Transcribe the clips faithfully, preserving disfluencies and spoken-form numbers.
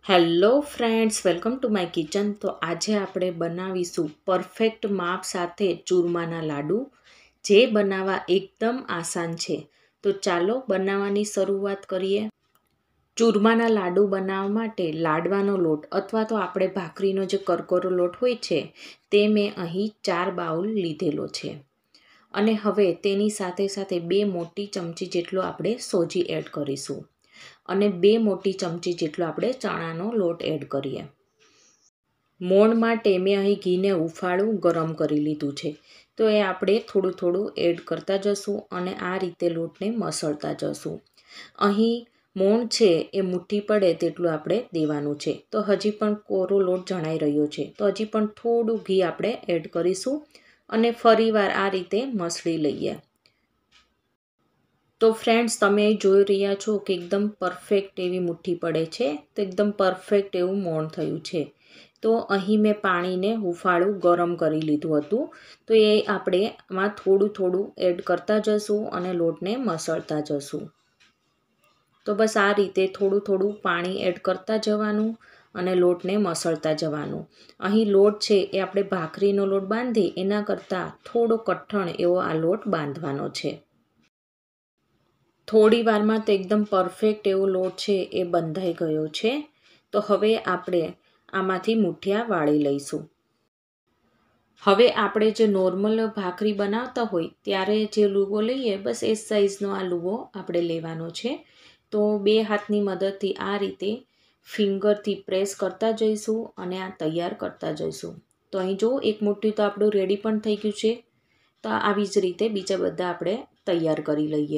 Hello friends, welcome to my kitchen. તો આજે આપણે બનાવીશું પરફેક્ટ માપ સાથે ચૂરમાના લાડુ, જે બનાવવા એકદમ આસાન છે। તો ચાલો બનાવવાની શરૂઆત કરીએ। ચૂરમાના લાડુ બનાવવા માટે લાડવાનો લોટ અથવા તો આપણે ભાખરીનો જે કરકરો લોટ હોય છે તે મેં અહીં ચાર બાઉલ લીધેલો છે। અને હવે તેની સાથે સાથે બે મોટી ચમચી જેટલો આપણે સોજી એડ કરીશું અને બે મોટી ચમચી જેટલો આપણે ચણાનો લોટ એડ કરીએ। મોણ માટે મેં અહીં ઘીને ઉફાળું ગરમ કરી લીધું છે, તો એ આપણે થોડું થોડું એડ કરતા જશું અને આ રીતે લોટને મસળતા જશું। અહીં મોણ છે એ મુઠ્ઠી પડે તેટલું આપણે દેવાનું છે। તો હજી પણ કોરો લોટ જણાઈ રહ્યો છે, તો હજી પણ થોડું ઘી આપણે એડ કરીશું અને ફરીવાર આ રીતે મસળી લઈએ। તો ફ્રેન્ડ્સ, તમે અહીં જોઈ રહ્યા છો કે એકદમ પરફેક્ટ એવી મુઠ્ઠી પડે છે, તો એકદમ પરફેક્ટ એવું મોણ થયું છે। તો અહીં મેં પાણીને હુંફાળું ગરમ કરી લીધું હતું, તો એ આપણે આમાં થોડું થોડું એડ કરતા જશું અને લોટને મસળતા જશું। તો બસ આ રીતે થોડું થોડું પાણી એડ કરતા જવાનું અને લોટને મસળતા જવાનું। અહીં લોટ છે એ આપણે ભાખરીનો લોટ બાંધી એના કરતાં થોડો કઠણ એવો આ લોટ બાંધવાનો છે। થોડી વારમાં તો એકદમ પરફેક્ટ એવો લોટ છે એ બંધાઈ ગયો છે। તો હવે આપણે આમાંથી મુઠિયા વાળી લઈશું। હવે આપણે જે નોર્મલ ભાખરી બનાવતા હોય ત્યારે જે લુવો લઈએ, બસ એ સાઈઝનો આ લુવો આપણે લેવાનો છે। તો બે હાથની મદદથી આ રીતે ફિંગરથી પ્રેસ કરતા જઈશું અને આ તૈયાર કરતા જઈશું। તો અહીં જો એક મુઠ્ઠી તો આપણું રેડી પણ થઈ ગયું છે। તો આવી જ રીતે બીજા બધા આપણે તૈયાર કરી લઈએ।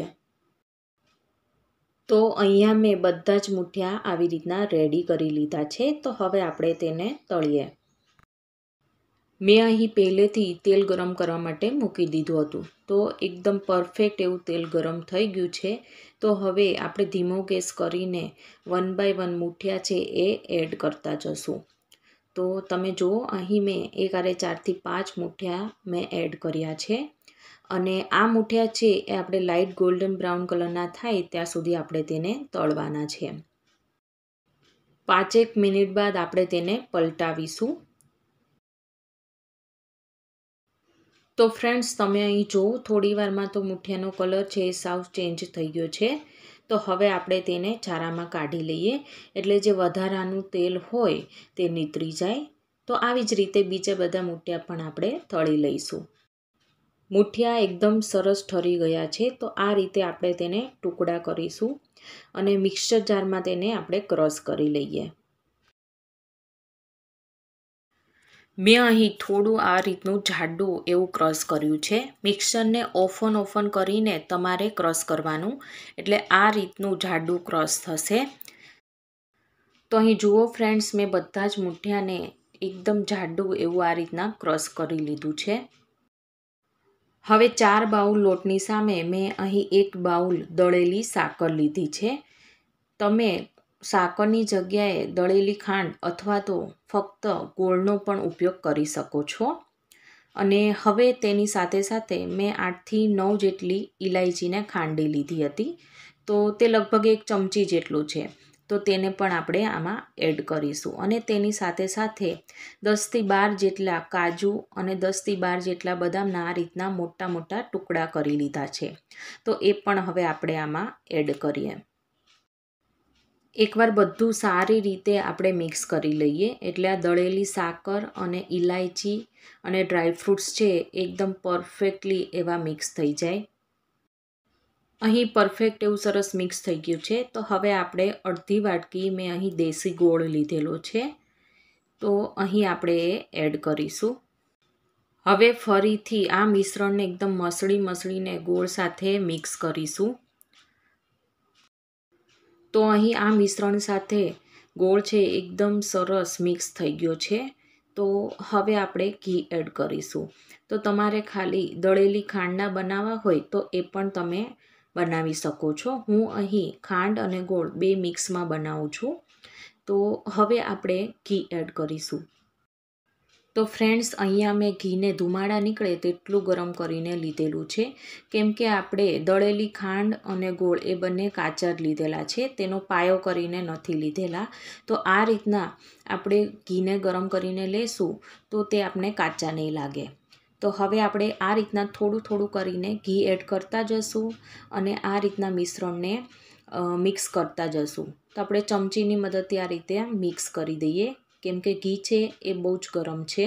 તો અહીંયા મેં બધા જ મુઠિયા આવી રીતના રેડી કરી લીધા છે। તો હવે આપણે તેને તળીએ। મેં અહીં પહેલેથી તેલ ગરમ કરવા માટે મૂકી દીધું હતું, તો એકદમ પરફેક્ટ એવું તેલ ગરમ થઈ ગયું છે। તો હવે આપણે ધીમો ગેસ કરીને વન બાય વન મુઠિયા છે એ એડ કરતા જશું। તો તમે જુઓ, અહીં મેં એક આરે ચારથી પાંચ મુઠિયા મેં એડ કર્યા છે અને આ મુઠિયા છે એ આપણે લાઇટ ગોલ્ડન બ્રાઉન કલરના થાય ત્યાં સુધી આપણે તેને તળવાના છે। પાંચેક મિનિટ બાદ આપણે તેને પલટાવીશું। તો ફ્રેન્ડ્સ, તમે અહીં જુઓ, થોડી વારમાં તો મુઠિયાનો કલર છે એ સાવ ચેન્જ થઈ ગયો છે। તો હવે આપણે તેને ચારામાં કાઢી લઈએ, એટલે જે વધારાનું તેલ હોય તે નીતરી જાય। તો આવી જ રીતે બીજા બધા મુઠિયા પણ આપણે તળી લઈશું। મુઠિયા એકદમ સરસ ઠરી ગયા છે, તો આ રીતે આપણે તેને ટુકડા કરીશું અને મિક્સર જારમાં તેને આપણે ક્રશ કરી લઈએ। મેં અહીં થોડું આ રીતનું જાડું એવું ક્રશ કર્યું છે। મિક્સરને ઓફન ઓફન કરીને તમારે ક્રશ કરવાનું, એટલે આ રીતનું જાડું ક્રશ થશે। તો અહીં જુઓ ફ્રેન્ડ્સ, મેં બધા જ મુઠિયાને એકદમ જાડું એવું આ રીતના ક્રશ કરી લીધું છે। હવે ચાર બાઉલ લોટની સામે મેં અહીં એક બાઉલ દળેલી સાકર લીધી છે। તમે સાકરની જગ્યાએ દળેલી ખાંડ અથવા તો ફક્ત ગોળનો પણ ઉપયોગ કરી શકો છો। અને હવે તેની સાથે સાથે મેં આઠથી નવ જેટલી ઇલાયચીને ખાંડી લીધી હતી, તો તે લગભગ એક ચમચી જેટલું છે। તો તેને પણ આપણે આમાં એડ કરીશું અને તેની સાથે સાથે દસથી બાર જેટલા કાજુ અને દસથી બાર જેટલા બદામના આ રીતના મોટા મોટા ટુકડા કરી લીધા છે। તો એ પણ હવે આપણે આમાં એડ કરીએ। એકવાર બધું સારી રીતે આપણે મિક્સ કરી લઈએ, એટલે આ દળેલી સાકર અને ઇલાયચી અને ડ્રાયફ્રૂટ્સ છે એકદમ પરફેક્ટલી એવા મિક્સ થઈ જાય। અહીં પરફેક્ટ એવું સરસ મિક્સ થઈ ગયું છે। તો હવે આપણે અડધી વાટકી મેં અહીં દેશી ગોળ લીધેલો છે, તો અહીં આપણે એ એડ કરીશું। હવે ફરીથી આ મિશ્રણને એકદમ મસળી મસળીને ગોળ સાથે મિક્સ કરીશું। તો અહીં આ મિશ્રણ સાથે ગોળ છે એકદમ સરસ મિક્સ થઈ ગયો છે। તો હવે આપણે ઘી એડ કરીશું। તો તમારે ખાલી દળેલી ખાંડના બનાવવા હોય તો એ પણ તમે બનાવી શકો છો। હું અહીં ખાંડ અને ગોળ બે મિક્સમાં બનાવું છું। તો હવે આપણે ઘી એડ કરીશું। તો ફ્રેન્ડ્સ, અહીંયા મેં ઘીને ધુમાડા નીકળે તેટલું ગરમ કરીને લીધેલું છે, કેમ કે આપણે દળેલી ખાંડ અને ગોળ એ બંને કાચા જ લીધેલા છે, તેનો પાયો કરીને નથી લીધેલા. તો આ રીતના આપણે ઘીને ગરમ કરીને લેશું તો તે આપણે કાચા નહીં લાગે. તો હવે આપણે આ રીતના થોડું થોડું કરીને ઘી એડ કરતા જશું અને આ રીતના મિશ્રણને મિક્સ કરતા જશું. તો આપણે ચમચીની મદદથી આ રીતે મિક્સ કરી દઈએ, કેમ કે ઘી છે એ બહુ જ ગરમ છે.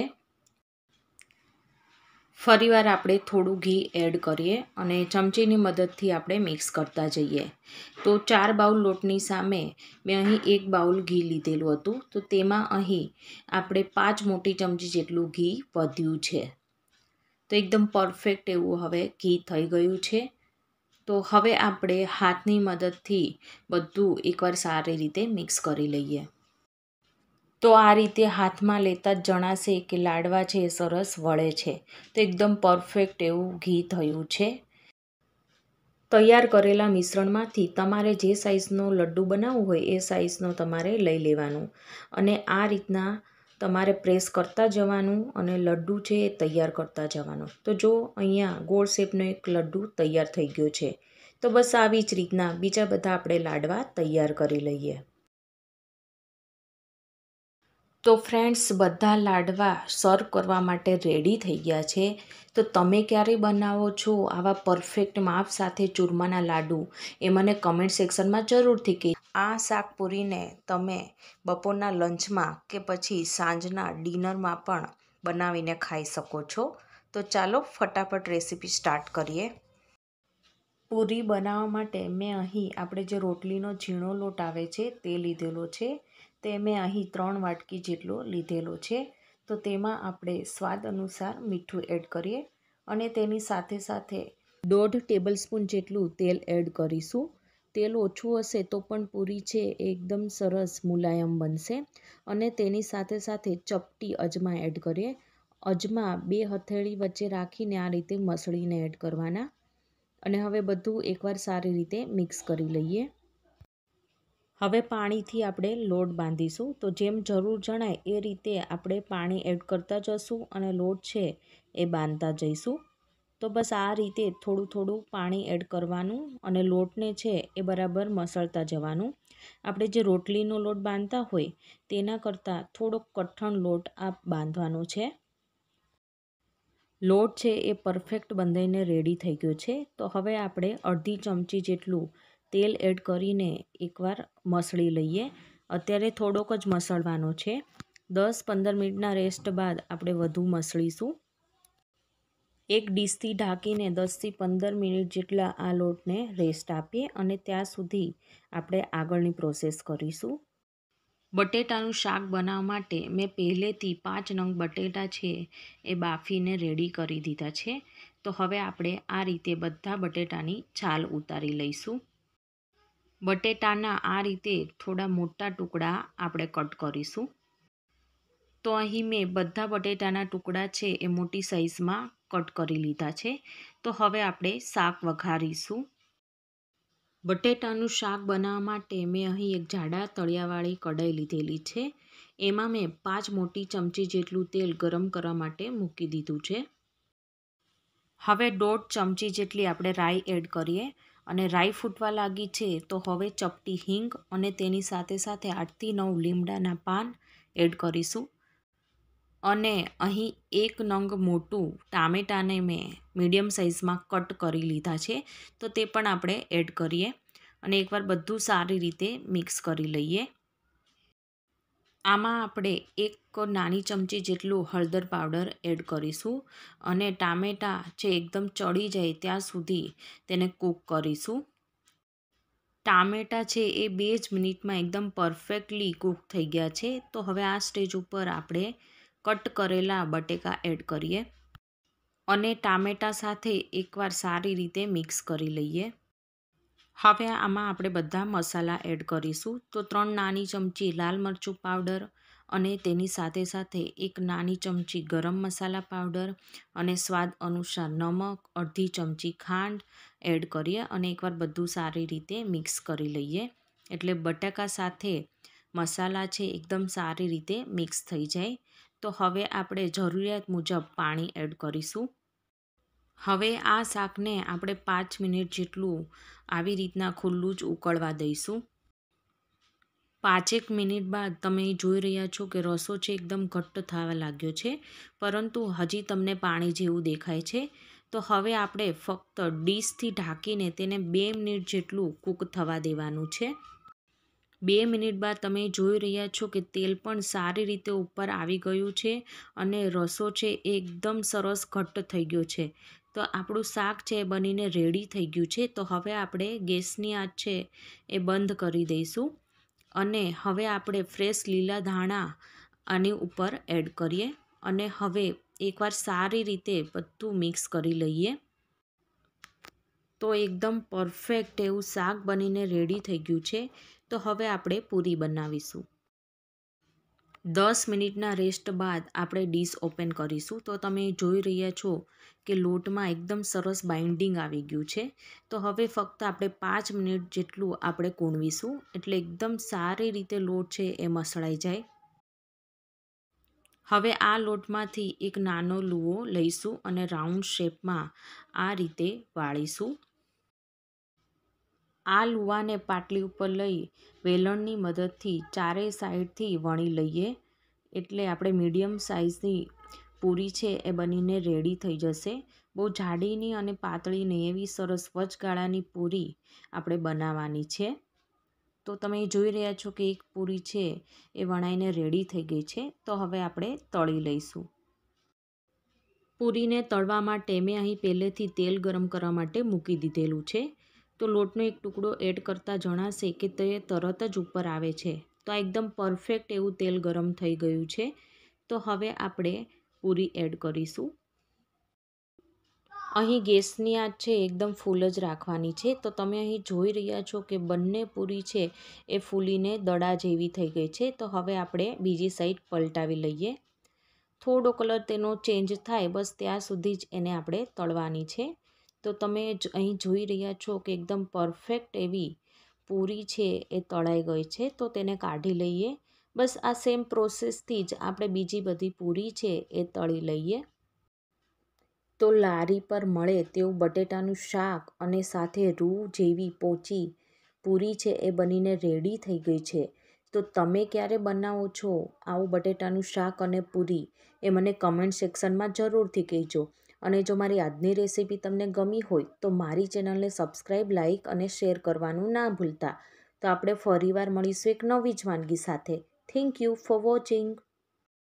ફરીવાર આપણે થોડું ઘી એડ કરીએ અને ચમચીની મદદથી આપણે મિક્સ કરતા જઈએ. તો ચાર બાઉલ લોટની સામે મેં અહીં એક બાઉલ ઘી લીધેલું હતું, તો તેમાં અહીં આપણે પાંચ મોટી ચમચી જેટલું ઘી વધ્યું છે. તો એકદમ પરફેક્ટ એવું હવે ઘી થઈ ગયું છે. તો હવે આપણે હાથની મદદથી બધું એકવાર સારી રીતે મિક્સ કરી લઈએ. તો આ રીતે હાથમાં લેતા જ જણાશે કે લાડવા છે એ સરસ વળે છે. તો એકદમ પરફેક્ટ એવું ઘી થયું છે. તૈયાર કરેલા મિશ્રણમાંથી તમારે જે સાઇઝનો લડ્ડુ બનાવવું હોય એ સાઇઝનો તમારે લઈ લેવાનું અને આ રીતના તમારે પ્રેસ કરતા જવાનું અને લડ્ડુ છે એ તૈયાર કરતા જવાનું. તો જો અહીંયા ગોળ શેપનો એક લડ્ડુ તૈયાર થઈ ગયો છે. તો બસ આવી જ રીતના બીજા બધા આપણે લાડવા તૈયાર કરી લઈએ. તો ફ્રેન્ડ્સ, બધા લાડવા સર્વ કરવા માટે રેડી થઈ ગયા છે. તો તમે ક્યારે બનાવો છો આવા પરફેક્ટ માપ સાથે ચૂરમાના લાડુ એ મને કમેન્ટ સેક્શનમાં જરૂરથી કહી. આ શાકપુરીને તમે બપોરના લંચમાં કે પછી સાંજના ડિનરમાં પણ બનાવીને ખાઈ શકો છો. તો ચાલો ફટાફટ રેસીપી સ્ટાર્ટ કરીએ. પૂરી બનાવવા માટે મેં અહીં આપણે જે રોટલીનો ઝીણો લોટ આવે છે તે લીધેલો છે. તે મેં અહીં ત્રણ વાટકી જેટલો લીધેલો છે. તો તેમાં આપણે સ્વાદ અનુસાર મીઠું એડ કરીએ અને તેની સાથે સાથે દોઢ ટેબલ સ્પૂન જેટલું તેલ એડ કરીશું. તેલ ઓછું હશે તો પણ પૂરી છે એકદમ સરસ મુલાયમ બનશે. અને તેની સાથે સાથે ચપટી અજમા એડ કરીએ. અજમા બે હથેળી વચ્ચે રાખીને આ રીતે મસળીને એડ કરવાના અને હવે બધું એકવાર સારી રીતે મિક્સ કરી લઈએ. હવે પાણીથી આપણે લોટ બાંધીશું. તો જેમ જરૂર જણાય એ રીતે આપણે પાણી એડ કરતા જશું અને લોટ છે એ બાંધતા જઈશું. તો બસ આ રીતે થોડું થોડું પાણી એડ કરવાનું અને લોટને છે એ બરાબર મસળતા જવાનું. આપણે જે રોટલીનો લોટ બાંધતા હોય તેના કરતાં થોડોક કઠણ લોટ આ બાંધવાનો છે. લોટ છે એ પરફેક્ટ બંધાઈને રેડી થઈ ગયો છે. તો હવે આપણે અડધી ચમચી જેટલું તેલ એડ કરીને એકવાર મસળી લઈએ. અત્યારે થોડોક જ મસળવાનો છે. દસ પંદર મિનિટના રેસ્ટ બાદ આપણે વધુ મસળીશું. એક ડીશથી ઢાંકીને દસથી પંદર મિનિટ જેટલા આ લોટને રેસ્ટ આપીએ અને ત્યાં સુધી આપણે આગળની પ્રોસેસ કરીશું. બટેટાનું શાક બનાવવા માટે મેં પહેલેથી પાંચ નંગ બટેટા છે એ બાફીને રેડી કરી દીધા છે. તો હવે આપણે આ રીતે બધા બટેટાની છાલ ઉતારી લઈશું. બટેટાના આ રીતે થોડા મોટા ટુકડા આપણે કટ કરીશું. તો અહીં મેં બધા બટેટાના ટુકડા છે એ મોટી સાઇઝમાં કટ કરી લીધા છે. તો હવે આપણે શાક વઘારીશું. બટેટાનું શાક બનાવવા માટે મેં અહીં એક જાડા તળિયાવાળી કઢાઈ લીધેલી છે. એમાં મેં પાંચ મોટી ચમચી જેટલું તેલ ગરમ કરવા માટે મૂકી દીધું છે. હવે દોઢ ચમચી જેટલી આપણે રાઈ એડ કરીએ અને રાઈ ફૂટવા લાગી છે તો હવે ચપટી હિંગ અને તેની સાથે સાથે આઠથી નવ લીમડાના પાન એડ કરીશું. અને અહીં એક નંગ મોટું ટામેટાને મેં મીડિયમ સાઇઝમાં કટ કરી લીધા છે. તો તે પણ આપણે એડ કરીએ અને એકવાર બધું સારી રીતે મિક્સ કરી લઈએ. આમાં આપણે એક નાની ચમચી જેટલું હળદર પાવડર એડ કરીશું અને ટામેટાં છે એકદમ ચડી જાય ત્યાં સુધી તેને કૂક કરીશું. ટામેટાં છે એ બે જ મિનિટમાં એકદમ પરફેક્ટલી કૂક થઈ ગયા છે. તો હવે આ સ્ટેજ ઉપર આપણે કટ કરેલા બટેકા એડ કરીએ અને ટામેટાં સાથે એકવાર સારી રીતે મિક્સ કરી લઈએ. હવે આમાં આપણે બધા મસાલા એડ કરીશું. તો ત્રણ નાની ચમચી લાલ મરચું પાવડર અને તેની સાથે સાથે એક નાની ચમચી ગરમ મસાલા પાવડર અને સ્વાદ અનુસાર નમક, અડધી ચમચી ખાંડ એડ કરીએ અને એકવાર બધું સારી રીતે મિક્સ કરી લઈએ. એટલે બટાકા સાથે મસાલા છે એકદમ સારી રીતે મિક્સ થઈ જાય. તો હવે આપણે જરૂરિયાત મુજબ પાણી એડ કરીશું. હવે આ શાકને આપણે પાંચ મિનિટ જેટલું આવી રીતના ખુલ્લું જ ઉકળવા દઈશું. પાંચેક મિનિટ બાદ તમે જોઈ રહ્યા છો કે રસો છે એકદમ ઘટ્ટ થવા લાગ્યો છે, પરંતુ હજી તમને પાણી જેવું દેખાય છે. તો હવે આપણે ફક્ત ડીશથી ઢાંકીને તેને બે મિનિટ જેટલું કૂક થવા દેવાનું છે. બે મિનિટ બાદ તમે જોઈ રહ્યા છો કે તેલ પણ સારી રીતે ઉપર આવી ગયું છે અને રસો છે એકદમ સરસ ઘટ્ટ થઈ ગયો છે. તો આપણું શાક છે એ બનીને રેડી થઈ ગયું છે. તો હવે આપણે ગેસની આંચ છે એ બંધ કરી દઈશું અને હવે આપણે ફ્રેશ લીલા ધાણા આની ઉપર એડ કરીએ અને હવે એકવાર સારી રીતે બધું મિક્સ કરી લઈએ. તો એકદમ પરફેક્ટ એવું શાક બનીને રેડી થઈ ગયું છે. તો હવે આપણે પૂરી બનાવીશું. દસ મિનિટના રેસ્ટ બાદ આપણે ડીશ ઓપન કરીશું. તો તમે જોઈ રહ્યા છો કે લોટમાં એકદમ સરસ બાઇન્ડિંગ આવી ગયું છે. તો હવે ફક્ત આપણે પાંચ મિનિટ જેટલું આપણે કૂણવીશું એટલે એકદમ સારી રીતે લોટ છે એ મસળાઈ જાય. હવે આ લોટમાંથી એક નાનો લુઓ લઈશું અને રાઉન્ડ શેપમાં આ રીતે વાળીશું. આ લુવાને પાટલી ઉપર લઈ વેલણની મદદથી ચારેય સાઈડથી વણી લઈએ એટલે આપણે મીડિયમ સાઇઝની પૂરી છે એ બનીને રેડી થઈ જશે. બહુ જાડીની અને પાતળી નહીં, એવી સરસ વચગાળાની પૂરી આપણે બનાવવાની છે. તો તમે જોઈ રહ્યા છો કે એક પૂરી છે એ વણાઈને રેડી થઈ ગઈ છે. તો હવે આપણે તળી લઈશું. પૂરીને તળવા માટે મેં અહીં પહેલેથી તેલ ગરમ કરવા માટે મૂકી દીધેલું છે. તો લોટનો એક ટુકડો એડ કરતાં જણાશે કે તે તરત જ ઉપર આવે છે. તો આ એકદમ પરફેક્ટ એવું તેલ ગરમ થઈ ગયું છે. તો હવે આપણે પૂરી એડ કરીશું. અહીં ગેસની આંચ છે એકદમ ફૂલ જ રાખવાની છે. તો તમે અહીં જોઈ રહ્યા છો કે બંને પૂરી છે એ ફૂલીને દડા જેવી થઈ ગઈ છે. તો હવે આપણે બીજી સાઈડ પલટાવી લઈએ. થોડો કલર તેનો ચેન્જ થાય બસ ત્યાં સુધી જ એને આપણે તળવાની છે. તો તમે અહીં જોઈ રહ્યા છો કે એકદમ પરફેક્ટ એવી પૂરી છે એ તળાઈ ગઈ છે. તો તેને કાઢી લઈએ. બસ આ સેમ પ્રોસેસથી જ આપણે બીજી બધી પૂરી છે એ તળી લઈએ. તો લારી પર મળે તેવું બટેટાનું શાક અને સાથે રૂ જેવી પોચી પૂરી છે એ બનીને રેડી થઈ ગઈ છે. તો તમે ક્યારે બનાવો છો આવું બટેટાનું શાક અને પૂરી એ મને કમેન્ટ સેક્શનમાં જરૂરથી કહેજો. અને જો મારી આજની રેસીપી તમને ગમી હોય તો મારી ચેનલને સબસ્ક્રાઈબ, લાઇક અને શેર કરવાનું ના ભૂલતા. તો આપણે ફરીવાર મળીશું એક નવી જ વાનગી સાથે. Thank you for watching.